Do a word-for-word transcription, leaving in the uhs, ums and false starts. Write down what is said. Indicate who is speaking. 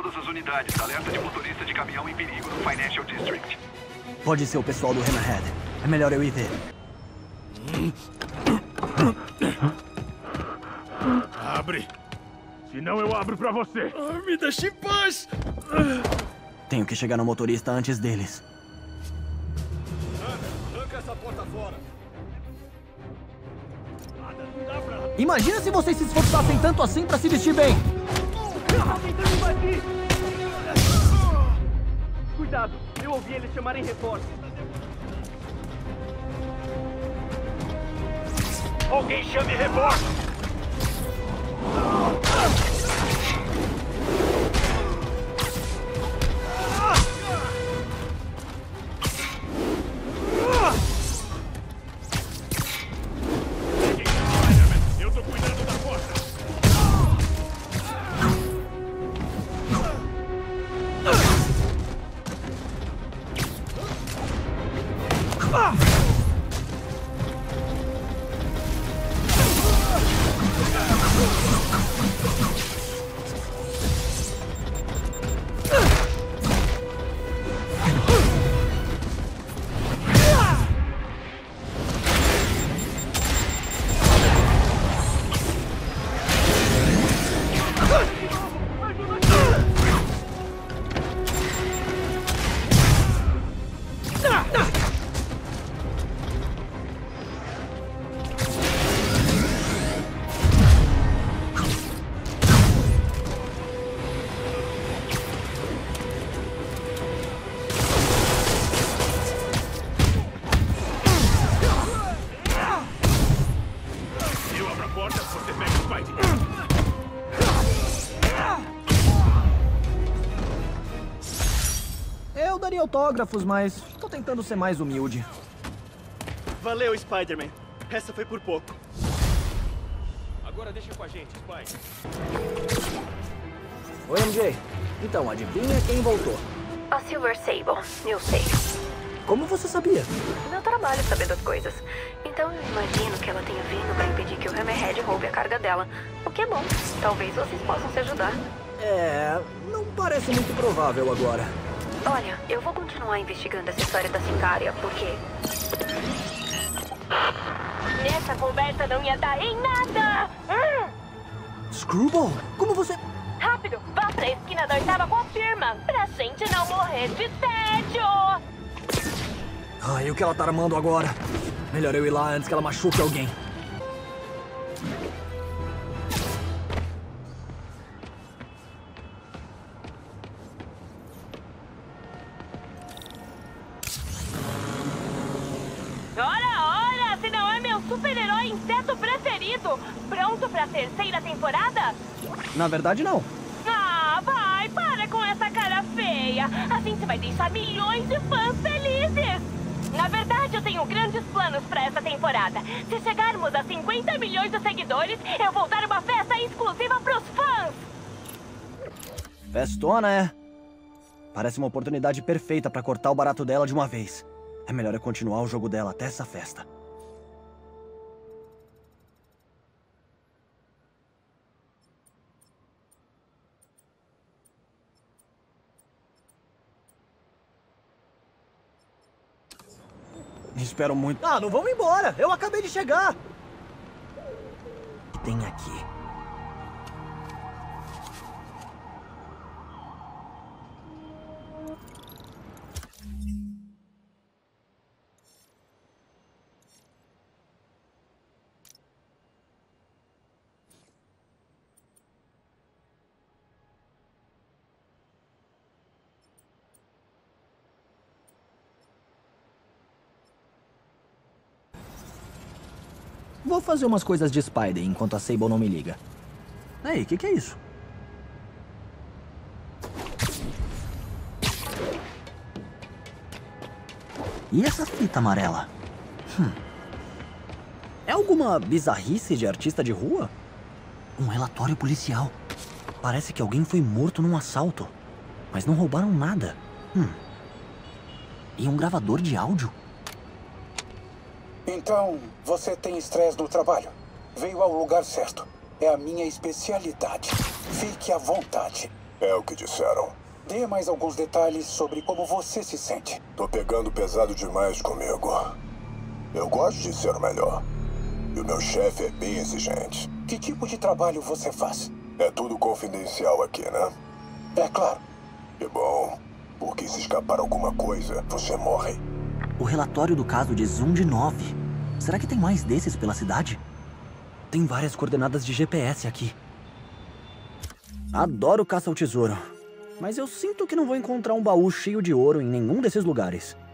Speaker 1: todas as unidades. Alerta de motorista de caminhão em perigo no Financial District.
Speaker 2: Pode ser o pessoal do Hammerhead. É melhor eu ir ver.
Speaker 3: Abre. Senão eu abro pra você.
Speaker 4: Ah, me deixe em paz.
Speaker 2: Tenho que chegar no motorista antes deles.
Speaker 4: Arranca essa porta fora.
Speaker 2: Imagina se vocês se esforçassem tanto assim pra se vestir bem.
Speaker 5: Cuidado, eu ouvi eles chamarem reforços.
Speaker 3: Alguém chame reforço! Eu tô cuidando da porta!
Speaker 2: Eu daria autógrafos, mas tô tentando ser mais humilde.
Speaker 5: Valeu, Spider-Man. Essa foi por pouco.
Speaker 3: Agora deixa com a gente, Spy.
Speaker 2: Oi, M J. Então, adivinha quem voltou?
Speaker 6: A Silver Sable, eu sei.
Speaker 2: Como você sabia?
Speaker 6: Meu trabalho é saber das coisas. Então eu imagino que ela tenha vindo pra impedir que o Hammerhead roube a carga dela. O que é bom. Talvez vocês possam se ajudar.
Speaker 2: É... não parece muito provável agora.
Speaker 6: Olha, eu vou continuar investigando essa história da Sicária, porque... Nessa conversa não ia dar em nada! Hum!
Speaker 2: Screwball, como você...
Speaker 6: Rápido, vá pra esquina da oitava com a firma, pra gente não morrer de tédio!
Speaker 2: Ai, o que ela tá armando agora? Melhor eu ir lá antes que ela machuque alguém.
Speaker 6: Ora, ora! Se não é meu super-herói inseto preferido! Pronto pra terceira temporada?
Speaker 2: Na verdade, não.
Speaker 6: Ah, vai! Para com essa cara feia! Assim você vai deixar milhões de fãs felizes! Na verdade, eu tenho grandes planos pra essa temporada. Se chegarmos a cinquenta milhões de seguidores, eu vou dar uma festa exclusiva pros fãs!
Speaker 2: Festona, é? Parece uma oportunidade perfeita pra cortar o barato dela de uma vez. É melhor eu continuar o jogo dela até essa festa. Espero muito... Ah, não vamos embora! Eu acabei de chegar! O que tem aqui? Vou fazer umas coisas de Spider enquanto a Sable não me liga. Ei, o que, que é isso? E essa fita amarela? Hum. É alguma bizarrice de artista de rua? Um relatório policial. Parece que alguém foi morto num assalto. Mas não roubaram nada. Hum. E um gravador de áudio?
Speaker 7: Então, você tem estresse no trabalho. Veio ao lugar certo. É a minha especialidade. Fique à vontade. É o que disseram. Dê mais alguns detalhes sobre como você se sente. Tô pegando pesado demais comigo. Eu gosto de ser o melhor. E o meu chefe é bem exigente. Que tipo de trabalho você faz? É tudo confidencial aqui, né? É claro. Que bom. Porque se escapar alguma coisa, você morre.
Speaker 2: O relatório do caso diz um de nove. Será que tem mais desses pela cidade? Tem várias coordenadas de G P S aqui. Adoro caça ao tesouro. Mas eu sinto que não vou encontrar um baú cheio de ouro em nenhum desses lugares.